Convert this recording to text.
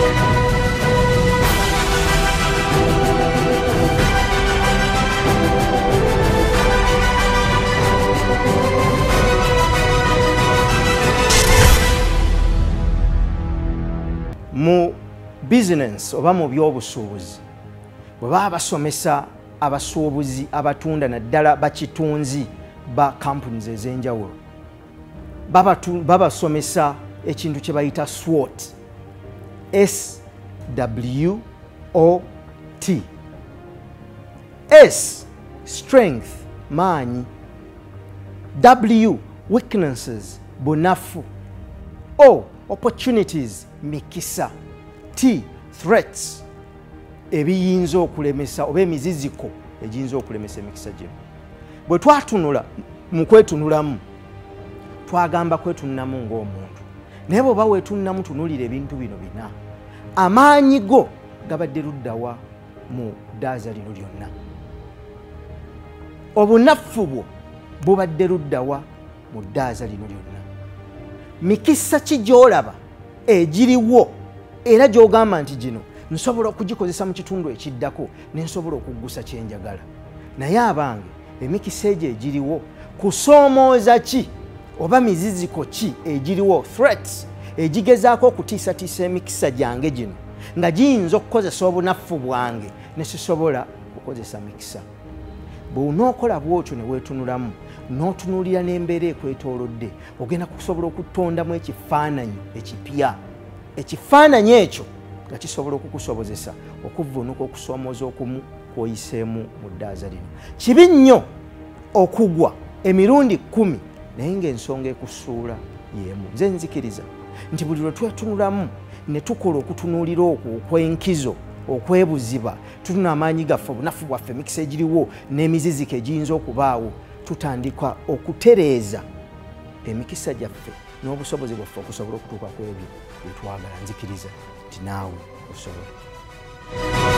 Mu business oba mu byobusuubuzi bwe baba basomesa abasuubuzi abatunda naddala bakitunzi ba companies ez'enjawulo babasomesa ekintu kye bayita SWOT. SWOT. S strength maanyi, W weaknesses bunafu, O opportunities mikisa, T threats ebiyinza okulemesa oba emiziziko egiyinza okulemesa emikisa gino. Bwe twatunula mu kwetunulamu twagamba kwetunulamu ng'omuntu, naye bw'oba weetunulamu tunulira ebintu bino bina, amaanyi go gabadde luddawa mu ddaaza lino lyonna, obunafu bwo bubadde luddawa mu ddaaza lino lyonna, mikisa ki gy'olaba egiriwo era gy'ogamba nti gino nsobola okugikozesa mu kitundu ekiddako nensobola okuggusa kyenjagala. Naye abange emikisa egyo egiriwo kusoomooza ki oba miziziko ki egiriwo, threats egigezaako okutiisatiisa emikisa gyange gino nga giyinza okukozesa obunafu bwange ne sisobola kukozesa mikisa. Bw'onookola bw'otyo ne weetunulamu n'otunuulira n'embeera ekwetoolodde, ogenda kusobola okutondamu ekifaananyi ekipya. Ekifaananyi ekyo nga kisobola okukusobozesa okuvvuunuka okusoomooza okumu kw'oyiseemu mu ddaaza lino. Kibi nnyo okugwa emirundi 10 naye ng'ensonga ekusuula y'emu. Nze nzikiriza nti buli lwe twetunulamu ne tukola okutunuulira okwo okw'enkizo, okwebuziba, tutuna amaanyi gaffe, obunafu bwaffe, emikisa egiriwo n'emiziziko egiyinza okubaawo, tutandika okutereeza emikisa gyaffe n'obusobozi bwaffe okusobola okutuuka ku ebyo bye twagala. Nzikiriza nti naawe osobola.